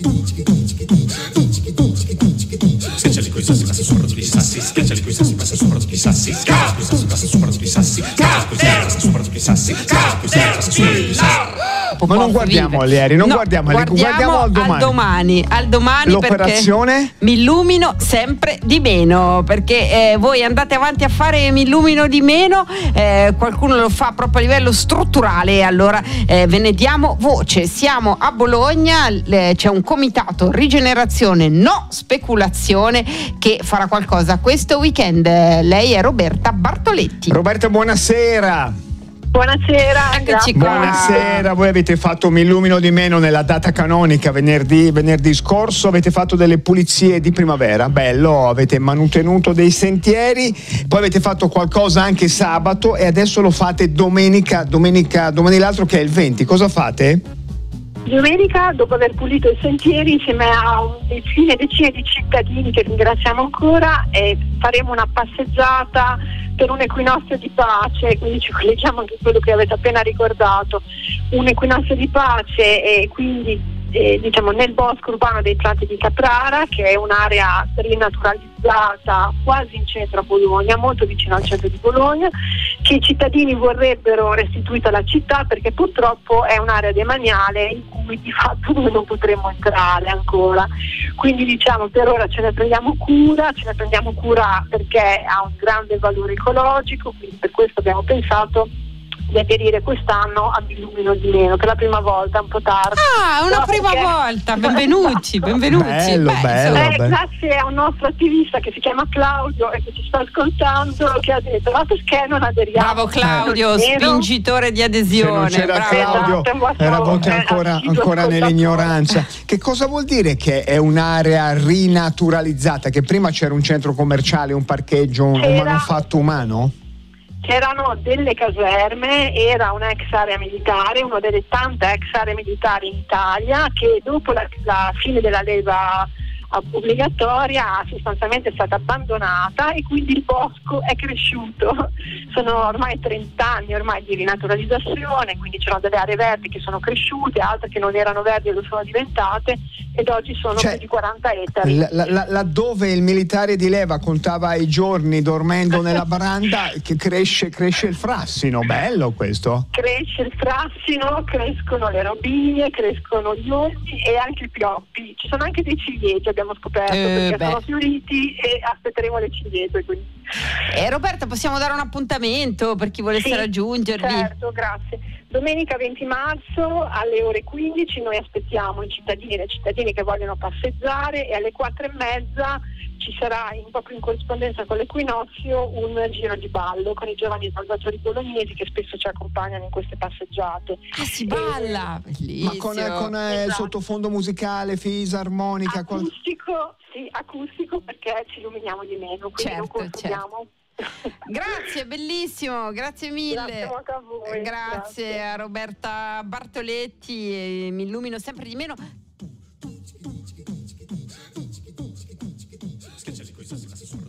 Schiacciali coi sassi, passa sopra tutti i sassi. Schiacciali coi sassi, passa sopra tutti i sassi. Schiacciali coi sassi, passa sopra tutti i sassi. Schiacciali coi sassi, passa sopra tutti i sassi. Schiacciali coi sassi, passa sopra tutti i sassi. Ma non guardiamo Alieri, non guardiamo al domani. Al domani. L'operazione? Mi illumino sempre di meno, perché voi andate avanti a fare mi illumino di meno, qualcuno lo fa proprio a livello strutturale, allora ve ne diamo voce. Siamo a Bologna, c'è un comitato rigenerazione no speculazione che farà qualcosa questo weekend. Lei è Roberta Bartoletti. Roberta, buonasera. Buonasera, eccoci qua. Buonasera, voi avete fatto mi illumino di meno nella data canonica venerdì scorso, avete fatto delle pulizie di primavera, bello, avete manutenuto dei sentieri, poi avete fatto qualcosa anche sabato e adesso lo fate domani l'altro che è il 20, cosa fate? Domenica, dopo aver pulito i sentieri insieme a decine di cittadini che ringraziamo ancora, faremo una passeggiata per un equinozio di pace, quindi ci colleghiamo anche a quello che avete appena ricordato, un equinozio di pace e quindi diciamo nel bosco urbano dei Prati di Caprara, che è un'area rinaturalizzata quasi in centro a Bologna, molto vicino al centro di Bologna, che i cittadini vorrebbero restituita alla città perché purtroppo è un'area demaniale in cui di fatto noi non potremo entrare ancora. Quindi diciamo per ora ce ne prendiamo cura perché ha un grande valore ecologico, quindi per questo abbiamo pensato di aderire quest'anno a Mi illumino di meno, per la prima volta, un po' tardi. Una prima volta, benvenuti. Bello. Grazie a un nostro attivista che si chiama Claudio e che ci sta ascoltando, che ha detto ma perché non aderiamo? Bravo Claudio, spingitore di adesione. Se non c'era bravo. Claudio eravate ancora nell'ignoranza. Che cosa vuol dire che è un'area rinaturalizzata? Che prima c'era un centro commerciale, un parcheggio, un manufatto umano? C'erano delle caserme, era un'ex area militare, una delle tante ex aree militari in Italia che dopo la fine della leva obbligatoria sostanzialmente è stata abbandonata e quindi il bosco è cresciuto. Sono ormai 30 anni ormai di rinaturalizzazione, quindi c'erano delle aree verdi che sono cresciute, altre che non erano verdi e lo sono diventate ed oggi sono più di 40 ettari. Laddove il militare di leva contava i giorni dormendo nella baranda, che cresce il frassino, bello questo. Cresce il frassino, crescono le robinie, crescono gli orsi e anche i pioppi. Ci sono anche dei ciliegi, abbiamo scoperto, perché sono fioriti e aspetteremo le ciliegie. Roberta, possiamo dare un appuntamento per chi volesse raggiungervi? Certo, grazie. Domenica 20 marzo alle ore 15 noi aspettiamo i cittadini e le cittadine che vogliono passeggiare e alle 4:30 ci sarà proprio in corrispondenza con l'equinozio un giro di ballo con i giovani salvatori bolognesi che spesso ci accompagnano in queste passeggiate. Si balla, bellissimo. Ma con sottofondo musicale, fisarmonica, acustico perché ci illuminiamo di meno, quindi non consumiamo. Grazie, bellissimo, grazie mille. Grazie molto a voi. Grazie a Roberta Bartoletti, mi illumino sempre di meno. Schiacciali coi sassi, passa sopra